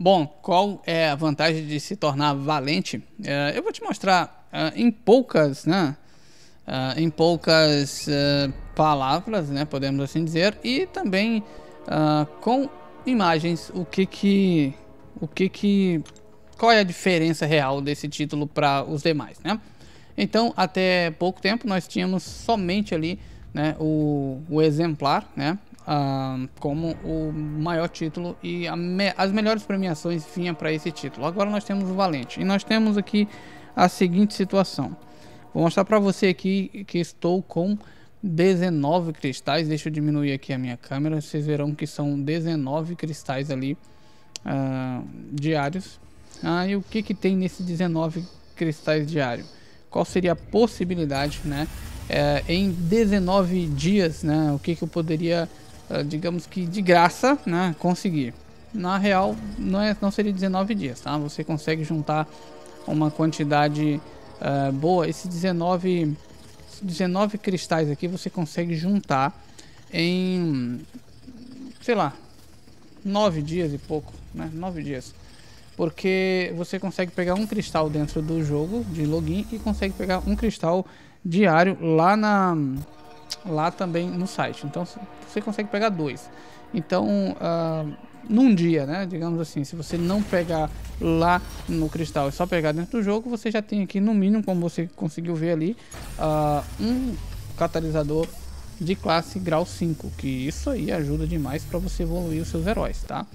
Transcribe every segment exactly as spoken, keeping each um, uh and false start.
Bom, qual é a vantagem de se tornar valente? É, eu vou te mostrar uh, em poucas, né, uh, em poucas uh, palavras, né, podemos assim dizer, e também uh, com imagens, o que que, o que que, qual é a diferença real desse título para os demais, né? Então, até pouco tempo nós tínhamos somente ali, né, o, o exemplar, né, uh, como o maior título e me, as melhores premiações vinham para esse título. Agora nós temos o Valente e nós temos aqui a seguinte situação. Vou mostrar para você aqui que estou com dezenove cristais. Deixa eu diminuir aqui a minha câmera. Vocês verão que são dezenove cristais ali uh, diários. Ah, e o que que tem nesse dezenove cristais diários? Qual seria a possibilidade, né, é, em dezenove dias, né, o que que eu poderia, uh, digamos que de graça, né, conseguir? Na real, não, é, não seria dezenove dias, tá? Você consegue juntar uma quantidade uh, boa. Esses dezenove, dezenove cristais aqui você consegue juntar em, sei lá, nove dias e pouco, né, nove dias. Porque você consegue pegar um cristal dentro do jogo de login e consegue pegar um cristal diário lá na lá também no site. Então você consegue pegar dois. Então uh, num dia, né, digamos assim, se você não pegar lá no cristal e só pegar dentro do jogo, você já tem aqui no mínimo, como você conseguiu ver ali, uh, um catalisador de classe grau cinco, que isso aí ajuda demais para você evoluir os seus heróis, tá?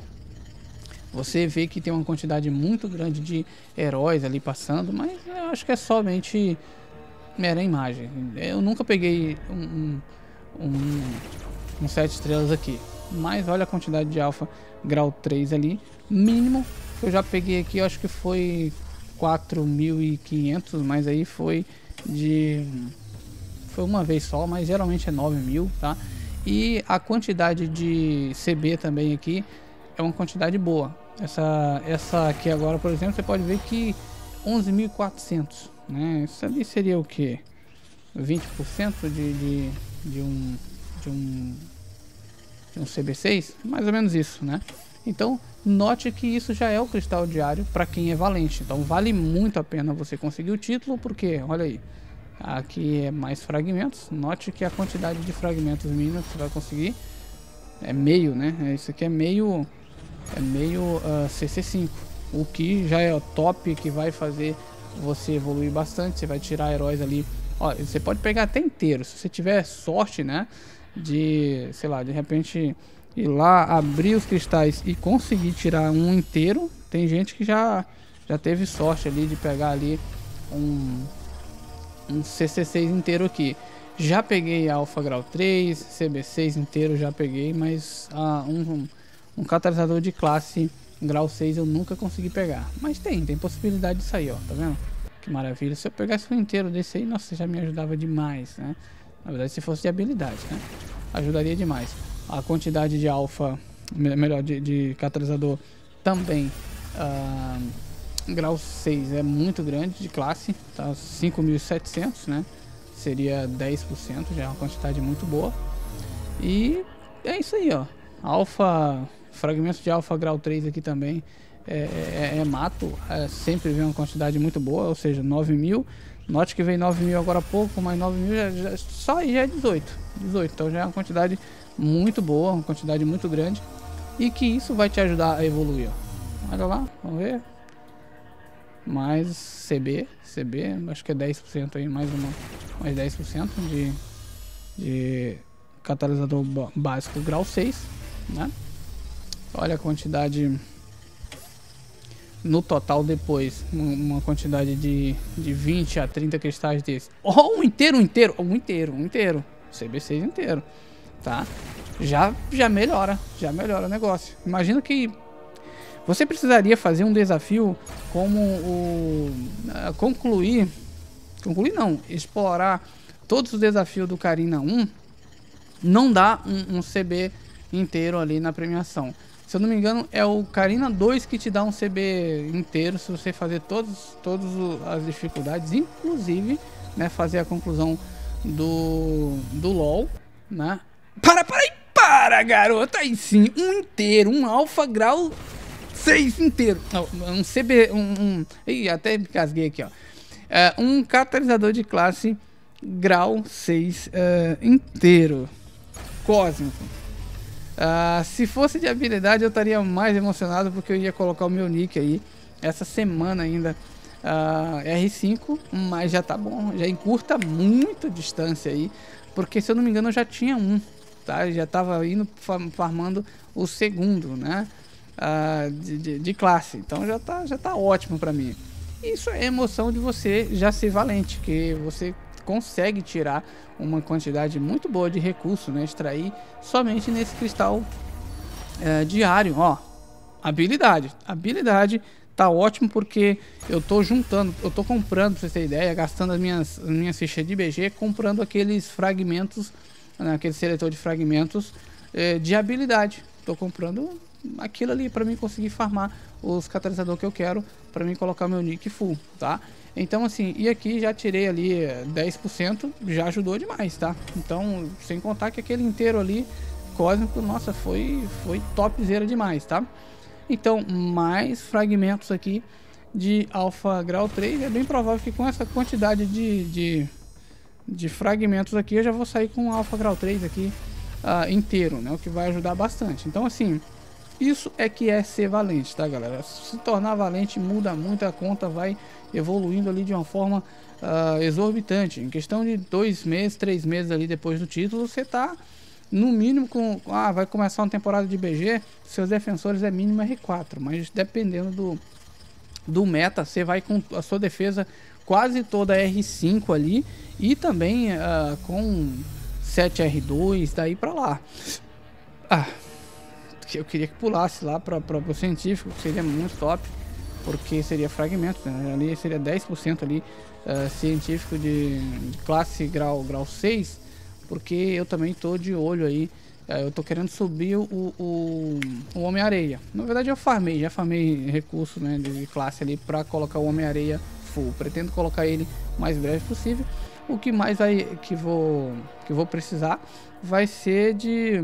Você vê que tem uma quantidade muito grande de heróis ali passando, mas eu acho que é somente mera imagem. Eu nunca peguei um, um, um, um sete estrelas aqui, mas olha a quantidade de alfa grau três ali, mínimo que eu já peguei aqui, eu acho que foi quatro mil e quinhentos, mas aí foi de foi uma vez só, mas geralmente é nove mil, tá? E a quantidade de C B também aqui é uma quantidade boa. Essa, essa aqui agora, por exemplo, você pode ver que onze mil e quatrocentos, né? Isso ali seria o que? vinte por cento de, de, de, um, de, um, de um C B seis? Mais ou menos isso, né? Então, note que isso já é o cristal diário para quem é valente. Então, vale muito a pena você conseguir o título, porque, olha aí, aqui é mais fragmentos. Note que a quantidade de fragmentos mínima que você vai conseguir é meio, né? Isso aqui é meio... É meio uh, C C cinco, o que já é o top, que vai fazer você evoluir bastante. Você vai tirar heróis ali, ó, você pode pegar até inteiro, se você tiver sorte, né, de, sei lá, de repente ir lá, abrir os cristais e conseguir tirar um inteiro. Tem gente que já, já teve sorte ali de pegar ali um, um C C seis inteiro aqui. Já peguei Alpha Grau três, C B seis inteiro já peguei, mas uh, um... um Um catalisador de classe grau seis eu nunca consegui pegar. Mas tem, tem possibilidade disso aí, ó. Tá vendo? Que maravilha. Se eu pegasse um inteiro desse aí, nossa, já me ajudava demais, né? Na verdade, se fosse de habilidade, né? Ajudaria demais. A quantidade de alfa, melhor, de, de catalisador também, uh, grau seis é muito grande de classe, tá? cinco mil e setecentos, né? Seria dez por cento, já é uma quantidade muito boa. E é isso aí, ó. Alfa... Fragmentos de alfa grau três aqui também é, é, é mato, é, sempre vem uma quantidade muito boa, ou seja, nove mil. Note que vem nove mil agora há pouco, mas nove mil já, já, só aí já é dezoito, dezoito. Então já é uma quantidade muito boa, uma quantidade muito grande. E que isso vai te ajudar a evoluir, ó. Olha lá, vamos ver. Mais C B, C B, acho que é dez por cento aí, mais, uma, mais dez por cento de, de catalisador básico grau seis, né? Olha a quantidade no total depois, uma quantidade de, de vinte a trinta cristais desse. Oh, um inteiro, um inteiro, um inteiro, um inteiro, C B seis inteiro, tá? Já, já melhora, já melhora o negócio. Imagina que você precisaria fazer um desafio como o uh, concluir, concluir não, explorar todos os desafios do Karina um, não dá um, um C B inteiro ali na premiação. Se eu não me engano, é o Karina dois que te dá um C B inteiro se você fazer todos, todas as dificuldades, inclusive, né, fazer a conclusão do, do LoL, né? Para, para aí, para, garota! Aí sim, um inteiro, um Alpha Grau seis inteiro. Não, um C B... Um, um, ih, até me casguei aqui, ó. É, um catalisador de classe grau seis é, inteiro. Cósmico. Uh, se fosse de habilidade eu estaria mais emocionado, porque eu ia colocar o meu nick aí essa semana ainda, uh, R cinco, mas já tá bom, já encurta muito a distância aí, porque se eu não me engano eu já tinha um, tá? Já tava indo farmando o segundo, né? Uh, de, de, de classe, então já tá, já tá ótimo pra mim. Isso é emoção de você já ser valente, que você consegue tirar uma quantidade muito boa de recurso, né? Extrair somente nesse cristal é, diário, ó. Habilidade, habilidade tá ótimo, porque eu tô juntando, eu tô comprando, pra você ter ideia, gastando as minhas, as minhas fichas de B G, comprando aqueles fragmentos, né, aquele seletor de fragmentos é, de habilidade. Tô comprando aquilo ali para mim conseguir farmar os catalisadores que eu quero, para mim colocar meu nick full, tá? Então assim, e aqui já tirei ali dez por cento, já ajudou demais, tá? Então, sem contar que aquele inteiro ali, cósmico, nossa, foi, foi topzera demais, tá? Então, mais fragmentos aqui de alfa grau três, é bem provável que com essa quantidade de, de, de fragmentos aqui, eu já vou sair com alfa grau três aqui uh, inteiro, né? O que vai ajudar bastante. Então assim, isso é que é ser valente, tá, galera? Se tornar valente muda muito, a conta vai evoluindo ali de uma forma uh, exorbitante. Em questão de dois meses, três meses ali depois do título, você tá no mínimo com... Ah, vai começar uma temporada de B G, seus defensores é mínimo R quatro, mas dependendo do, do meta, você vai com a sua defesa quase toda R cinco ali, e também uh, com sete R dois, daí pra lá. Ah... Eu queria que pulasse lá para o científico, que seria muito top, porque seria fragmento, né? Ali seria dez por cento ali uh, científico de, de classe grau, grau seis, porque eu também tô de olho aí, uh, eu tô querendo subir o, o, o Homem-Areia. Na verdade eu farmei, já farmei recurso, né, de classe ali para colocar o Homem-Areia full, pretendo colocar ele o mais breve possível. O que mais vai, que vou, que vou precisar vai ser de...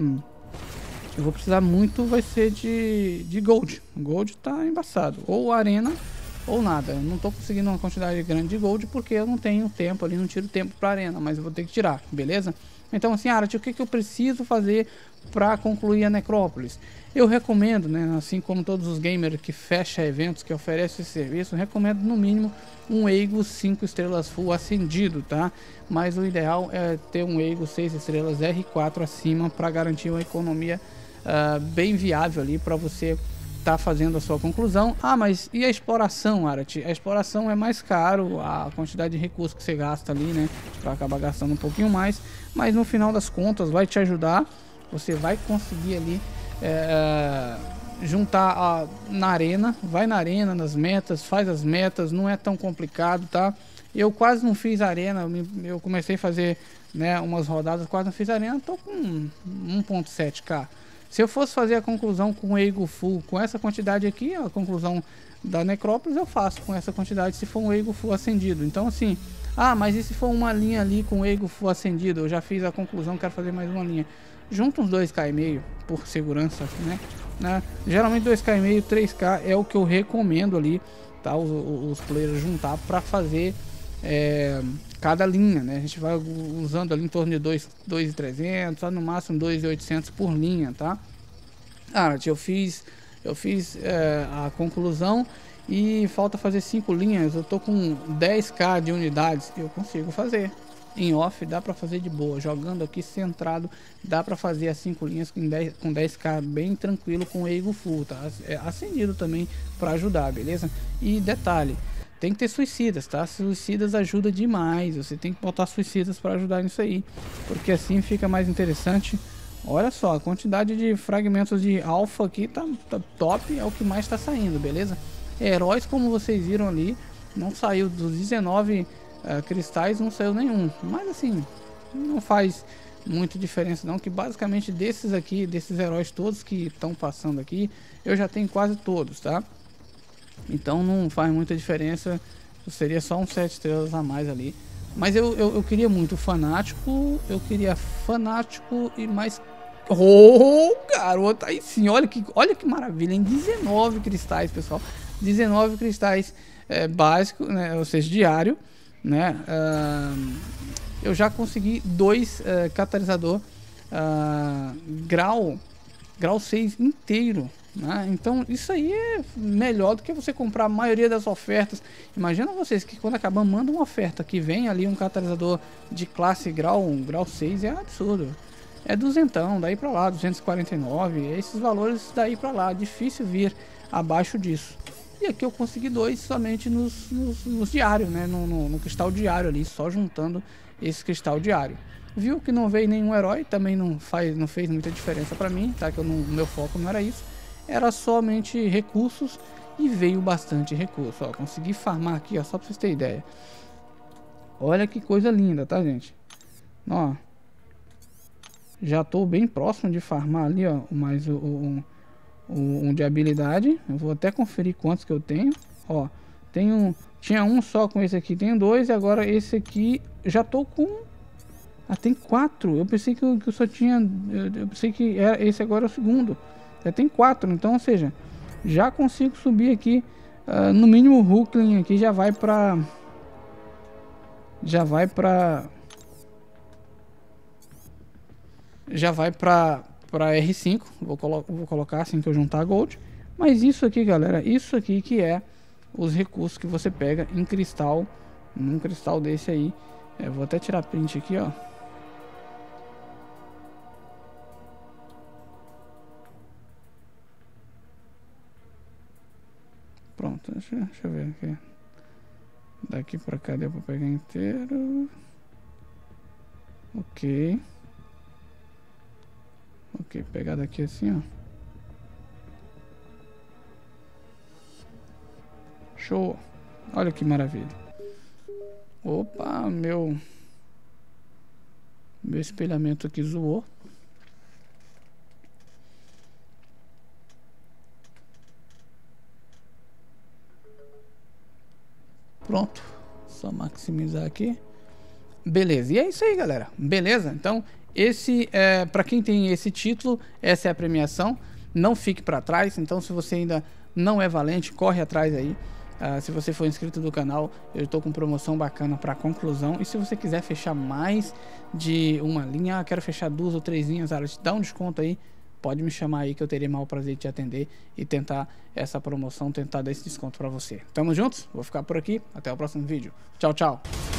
Eu vou precisar muito, vai ser de, de gold. Gold tá embaçado. Ou arena, ou nada. Eu não tô conseguindo uma quantidade grande de gold, porque eu não tenho tempo ali, não tiro tempo pra arena. Mas eu vou ter que tirar, beleza? Então assim, Arat, o que, que eu preciso fazer pra concluir a necrópolis? Eu recomendo, né, assim como todos os gamers que fecham eventos, que oferecem esse serviço, eu recomendo no mínimo um Eigo cinco estrelas full acendido, tá? Mas o ideal é ter um Eigo seis estrelas R quatro acima, para garantir uma economia Uh, bem viável ali para você tá fazendo a sua conclusão. Ah, mas e a exploração, Arat? A exploração é mais caro, a quantidade de recursos que você gasta ali, né? Vai acabar gastando um pouquinho mais, mas no final das contas vai te ajudar. Você vai conseguir ali é, juntar a, na arena, vai na arena, nas metas, faz as metas, não é tão complicado, tá? Eu quase não fiz arena, eu comecei a fazer, né, umas rodadas, quase não fiz arena, tô com um ponto sete K. Se eu fosse fazer a conclusão com o Eigo full, com essa quantidade aqui, a conclusão da necrópolis eu faço com essa quantidade, se for um Eigo full acendido. Então assim, ah, mas e se for uma linha ali com o Eigo full acendido? Eu já fiz a conclusão, quero fazer mais uma linha. Junta uns dois K e meio por segurança, né? né? Geralmente dois K e meio, três K é o que eu recomendo ali, tá? Os, os players juntar para fazer é, cada linha, né? A gente vai usando ali em torno de dois mil e trezentos, no máximo dois mil e oitocentos por linha, tá? Ah, eu fiz, eu fiz é, a conclusão e falta fazer cinco linhas. Eu tô com dez K de unidades, eu consigo fazer. Em off dá para fazer de boa, jogando aqui centrado, dá para fazer as cinco linhas com dez, com dez K bem tranquilo com o Eigo full, tá? É acendido também para ajudar, beleza? E detalhe, tem que ter suicidas, tá? Suicidas ajuda demais, você tem que botar suicidas para ajudar nisso aí, porque assim fica mais interessante. Olha só, a quantidade de fragmentos de alfa aqui tá, tá top, é o que mais está saindo, beleza? Heróis, como vocês viram ali, não saiu dos dezenove uh, cristais, não saiu nenhum, mas assim, não faz muita diferença não, que basicamente desses aqui, desses heróis todos que estão passando aqui, eu já tenho quase todos, tá? Então não faz muita diferença, seria só um sete estrelas a mais ali. Mas eu, eu, eu queria muito fanático, eu queria fanático e mais Oh, garoto, aí sim, olha que, olha que maravilha, em dezenove cristais, pessoal. dezenove cristais é, básico, né, ou seja, diário, né? Uh, eu já consegui dois uh, catalisador uh, grau, grau seis inteiro, né? Então isso aí é melhor do que você comprar a maioria das ofertas. Imagina vocês que quando acabam, manda uma oferta que vem ali um catalisador de classe grau um, grau seis, é absurdo. É duzentão, daí pra lá, duzentos e quarenta e nove, esses valores daí pra lá, difícil vir abaixo disso. E aqui eu consegui dois somente nos, nos, nos diários, né, no, no, no cristal diário ali, só juntando esse cristal diário. Viu que não veio nenhum herói, também não, faz, não fez muita diferença pra mim, tá, que eu não, meu foco não era isso, era somente recursos e veio bastante recurso, ó, consegui farmar aqui, ó, só pra vocês terem ideia. Olha que coisa linda, tá, gente? Ó. Já estou bem próximo de farmar ali, ó, mais o, o, o, um de habilidade. Eu vou até conferir quantos que eu tenho. Ó, tenho, tinha um só com esse aqui, tenho dois. E agora esse aqui, já estou com... Ah, tem quatro. Eu pensei que eu, que eu só tinha... Eu, eu pensei que era, esse agora é o segundo. Já tem quatro, então, ou seja, já consigo subir aqui. Uh, no mínimo o Hulkling aqui já vai pra... Já vai pra... Já vai pra, pra R cinco, vou, colo vou colocar assim que eu juntar a Gold. Mas isso aqui, galera, isso aqui que é os recursos que você pega em cristal, num cristal desse aí. É, vou até tirar print aqui, ó. Pronto, deixa, deixa eu ver aqui. Daqui pra cá deu pra pegar inteiro. Ok. Ok, pegar daqui assim, ó. Show. Olha que maravilha. Opa, meu... Meu espelhamento aqui zoou. Pronto. Só maximizar aqui. Beleza. E é isso aí, galera. Beleza? Então... Esse, é, para quem tem esse título, essa é a premiação. Não fique para trás. Então, se você ainda não é valente, corre atrás aí. Uh, se você for inscrito do canal, eu estou com promoção bacana para conclusão. E se você quiser fechar mais de uma linha, ah, quero fechar duas ou três linhas, Alex, dá um desconto aí. Pode me chamar aí que eu terei maior prazer de te atender e tentar essa promoção, tentar dar esse desconto para você. Tamo juntos? Vou ficar por aqui. Até o próximo vídeo. Tchau, tchau.